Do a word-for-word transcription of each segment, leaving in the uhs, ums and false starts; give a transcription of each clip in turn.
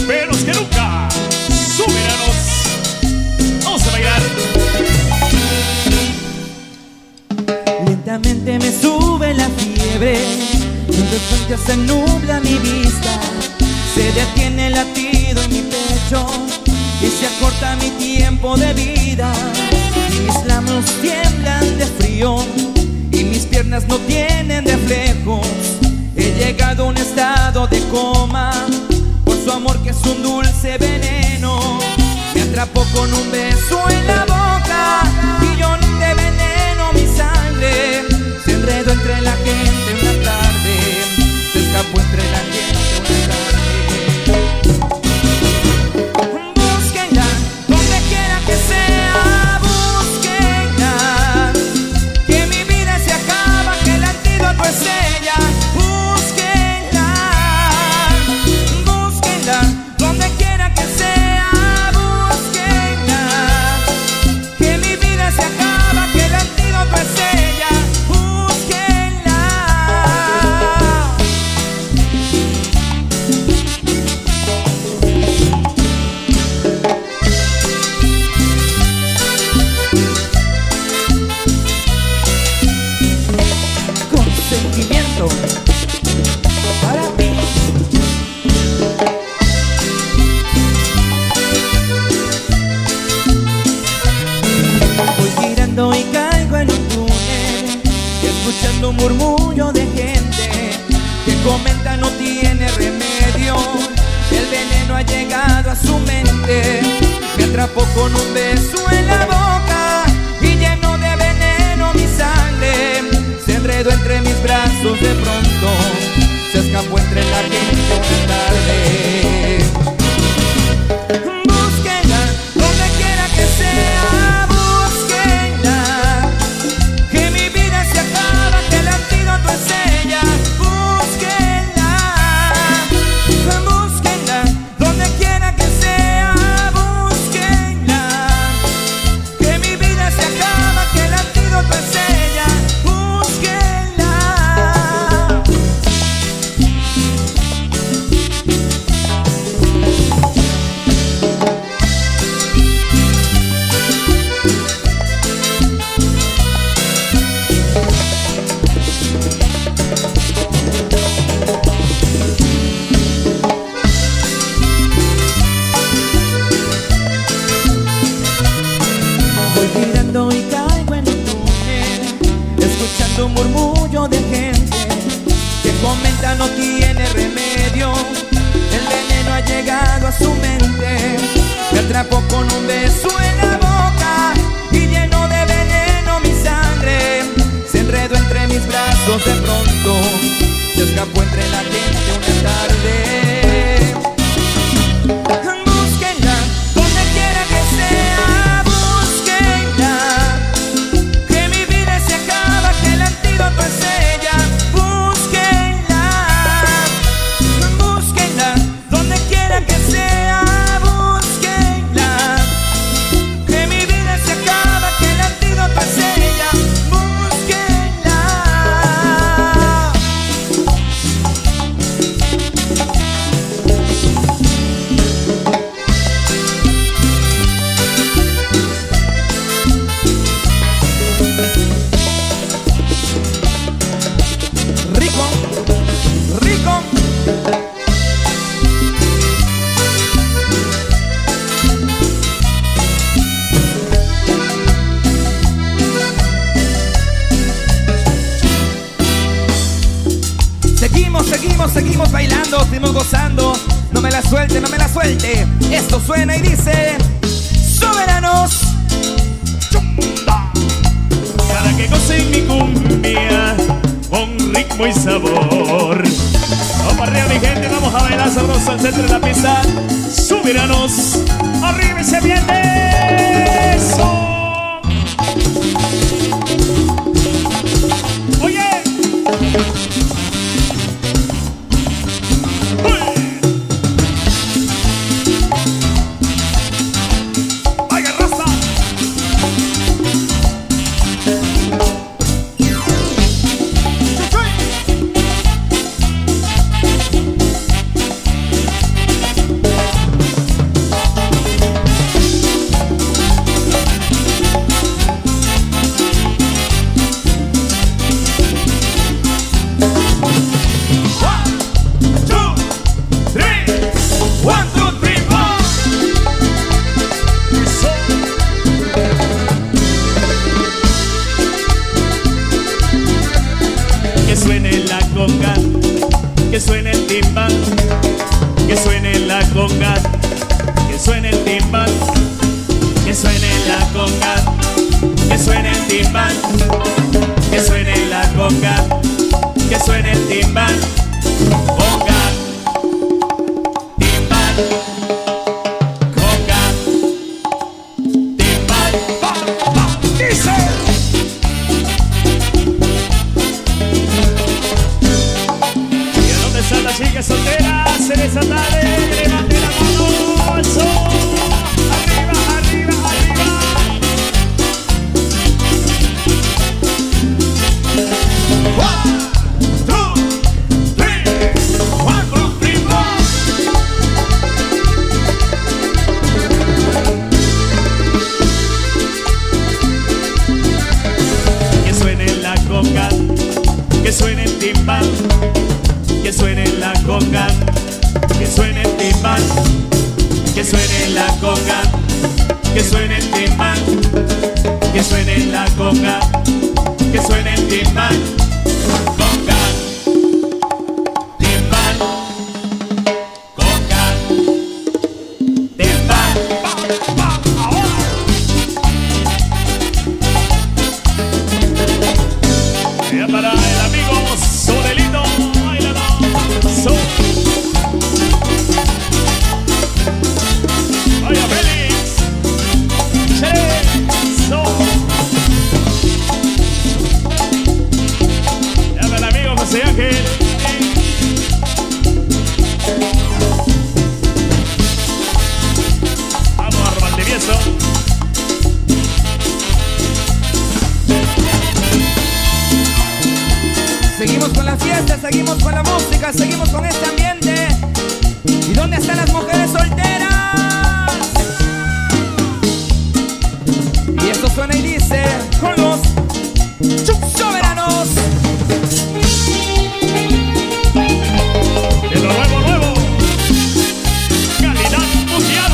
pelos que nunca. Súberanos. Vamos a bailar. Lentamente me sube la fiebre, de repente se nubla mi vista, se detiene el latido en mi pecho y se acorta mi tiempo de vida. Mis labios tiemblan de frío y mis piernas no tienen reflejos. He llegado a un estado de coma por su amor que es un dulce veneno. Me atrapó con un beso en la boca y yo de veneno mi sangre. Se enredó entre la gente una tarde, se escapó entre la gente una tarde. Búsquenla donde quiera que sea, búsquenla, que mi vida se acaba, que el antídoto es ella. Búsquenla, búsquenla donde quiera que sea, búsquenla, que mi vida se acaba, que el antídoto es ella. Búsquenla. Con sentimiento para ti. Voy girando y caigo en un túnel, escuchando un murmullo de gente que comenta no tiene remedio, el veneno ha llegado a su mente. Me atrapó con un beso en la boca y llenó de veneno mi sangre. Se enredó entre mis brazos de pronto, se escapó entre la gente una tarde. Búsquenla donde quiera que sea, búsquenla, que mi vida se acaba, que el antídoto es ella. Búsquenla, búsquenla donde quiera que sea, búsquenla, que mi vida se acaba, que el antídoto es ella. Búsquenla. Voy girando y caigo en un túnel, escuchando un murmullo de gente que comenta no tiene remedio, el veneno ha llegado a su mente. Me atrapó con un beso en la boca y llenó de veneno mi sangre. Se enredó entre mis brazos de pronto, se escapó entre la gente una tarde. Búsquenla donde quiera que sea, búsquenla, que mi vida se acaba, que el antídoto es ella. Búsquenla, búsquenla donde quiera que sea, búsquenla, que mi vida se acaba, que el antídoto es ella. Búsquenla. Rico, rico. Seguimos, seguimos, seguimos bailando, seguimos gozando. No me la suelte, no me la suelte. Esto suena y dice: soberanos. Chumba. Para que gocen mi cumbia con ritmo y sabor. Vamos arriba mi gente, vamos a bailar sabroso al centro de la pista. Soberanos, arriba y se viene. Eso. Oye. Vaya raza. One, two, three, four. Eso. Que suene la conga, que suene el timbal, que suene la conga, que suene el timbal, que suene la conga, que suene el timbal, que suene la conga, que suene el timbal, conga, timbal, conga, timbal, pa, pa, dice. ¿Y a dónde están las chicas solteras en esta tarde? Levante la mano al sol. Arriba, arriba, arriba. One, two, three. One, two, three, four. Que suene la conga, que suene el timbal, que suene la conga, que suene el timbal, que suene la conga, que suene el timbal, que suene la conga, que suene el timbal, conga, timbal, conga, timbal, pa, pa, ahora. Ya para el amigo Sorelito, bailalo, so. Vaya Félix, che, so. Ya para el amigo José Ángel. Vamos a Romantevieso. Seguimos con la fiesta, seguimos con la música, seguimos con este ambiente. ¿Y dónde están las mujeres solteras? Y esto suena y dice con los Soberanos. De lo nuevo, nuevo. Calidad mundial.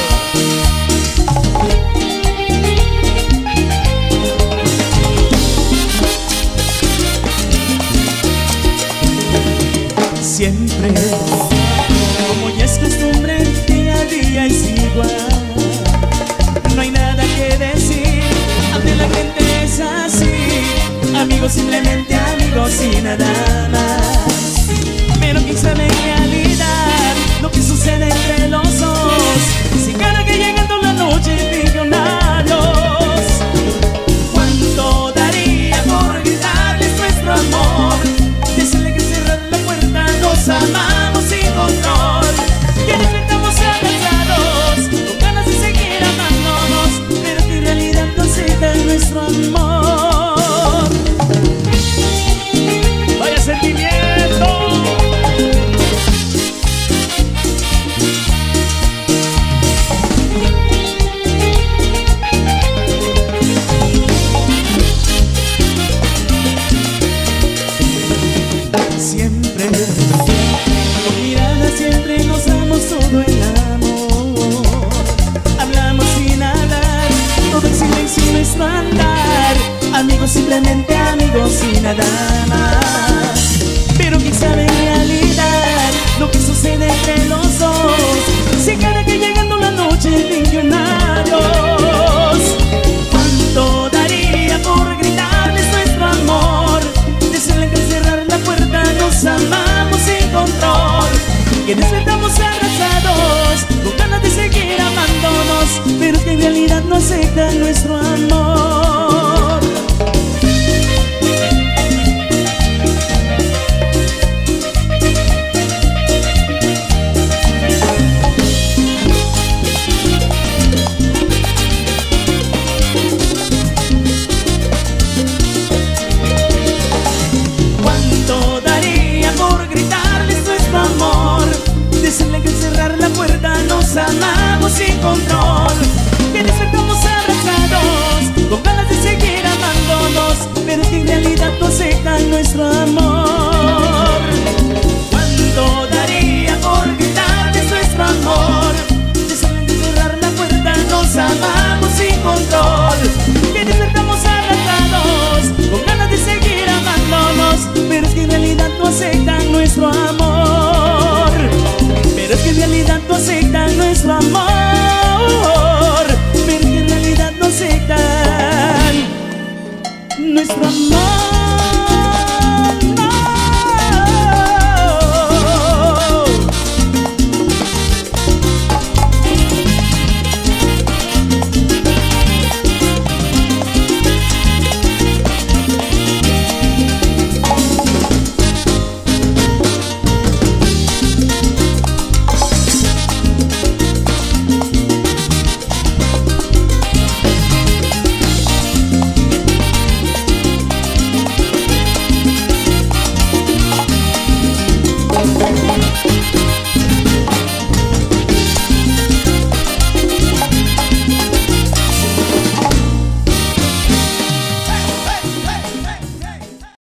Siempre, como ya es costumbre, día a día es igual. No hay nada que decir, ante la gente es así. Amigos, simplemente amigos y nada más. Pero quién sabe en realidad lo que sucede entre los dos. Si cada que llegando la noche millonarios. ¿Cuánto daría por gritarles nuestro amor? Decirle que cerrar la puerta, nos amamos sin control. Quienes estamos abrazados, con ganas de seguir amándonos, pero que en realidad no se da nuestro amor. Vaya sentimiento. Siempre, con mirada siempre nos damos todo el amor. Hablamos sin hablar, todo en silencio y nuestro andar. Amigos, simplemente amigos y nada más. Pero quién sabe en realidad lo que sucede entre los dos. Si cada que llegando la noche millonarios. ¿Cuánto daría por gritarles nuestro amor? Decirle que cerrar la puerta, nos amamos sin control. Quienes estamos abrazados, con ganas de seguir amándonos, pero que en realidad no aceptan nuestro amor. Decirle que cerrar la puerta, nos amamos sin control. Quienes estamos abrazados, con ganas de seguir amándonos, pero que en realidad no aceptan nuestro amor.